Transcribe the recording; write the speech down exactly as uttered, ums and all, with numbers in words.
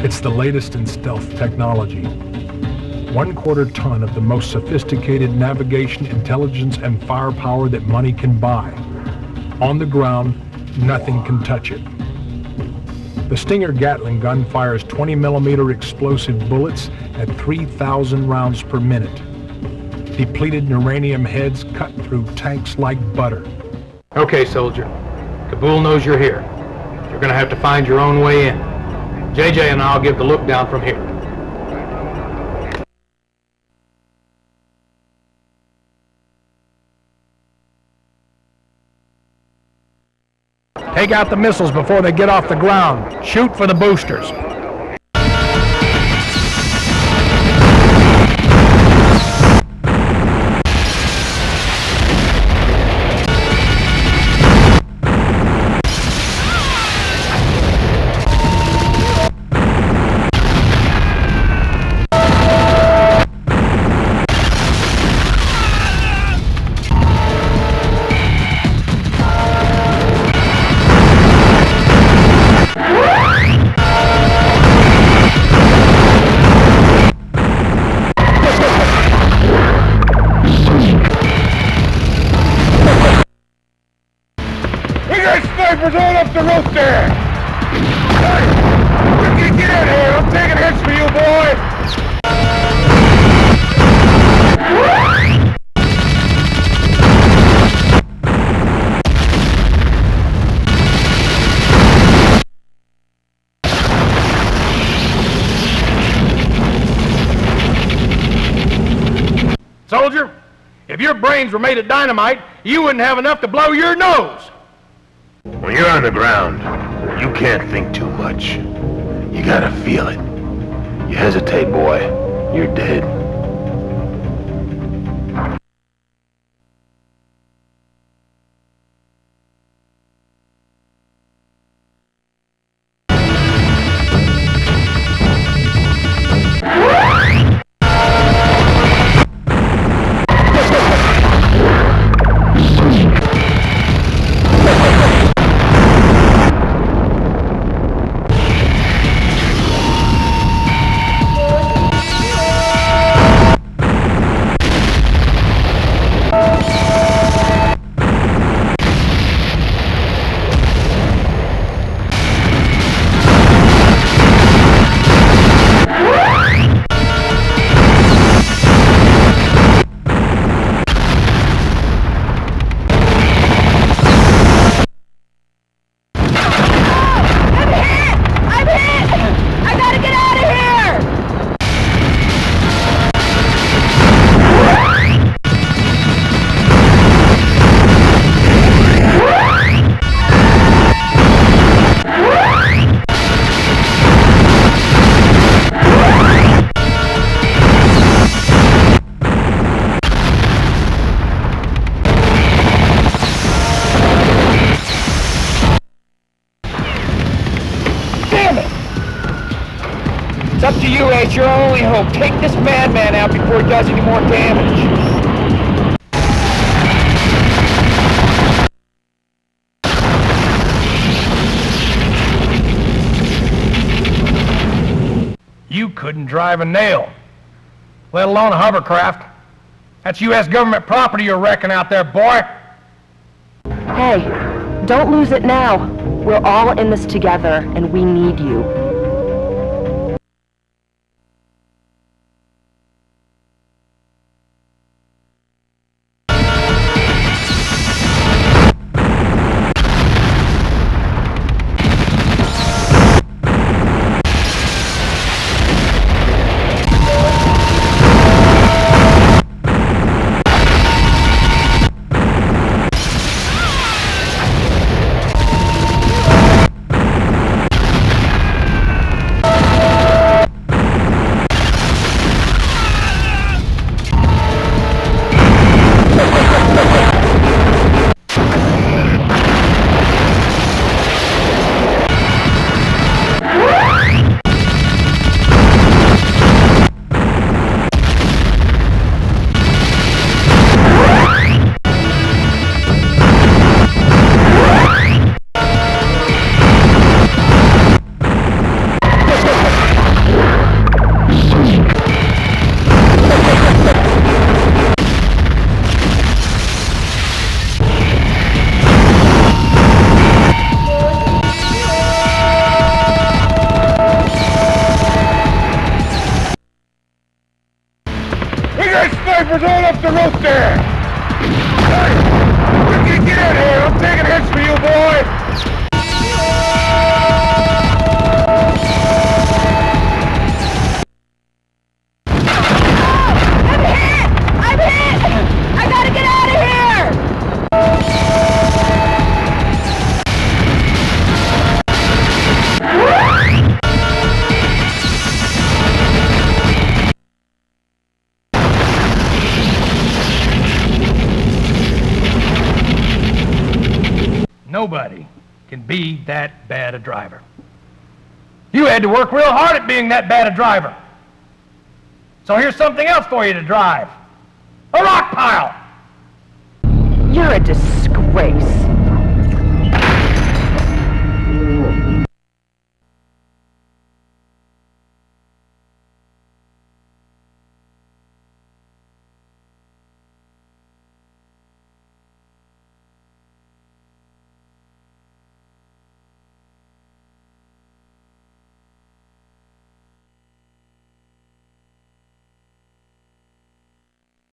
It's the latest in stealth technology. One quarter ton of the most sophisticated navigation, intelligence, and firepower that money can buy. On the ground, nothing can touch it. The Stinger Gatling gun fires twenty millimeter explosive bullets at three thousand rounds per minute. Depleted uranium heads cut through tanks like butter. Okay, soldier. Kabul knows you're here. You're gonna have to find your own way in. J J and I'll give the look down from here. Take out the missiles before they get off the ground. Shoot for the boosters. Snipers all up the roof there! Hey! Get, get in here! I'm taking hits for you, boy! Soldier, if your brains were made of dynamite, you wouldn't have enough to blow your nose! When you're on the ground, you can't think too much. You gotta feel it. You hesitate, boy, you're dead. It's up to you, Ace. Your only hope. Take this madman out before he does any more damage. You couldn't drive a nail, let alone a hovercraft. That's U S government property you're wrecking out there, boy. Hey, don't lose it now. We're all in this together, and we need you. snipers all up the roof there! Hey! Get, get in here! I'm taking hits for you, boy! Nobody can be that bad a driver. You had to work real hard at being that bad a driver. So here's something else for you to drive. A rock pile! You're a disgrace.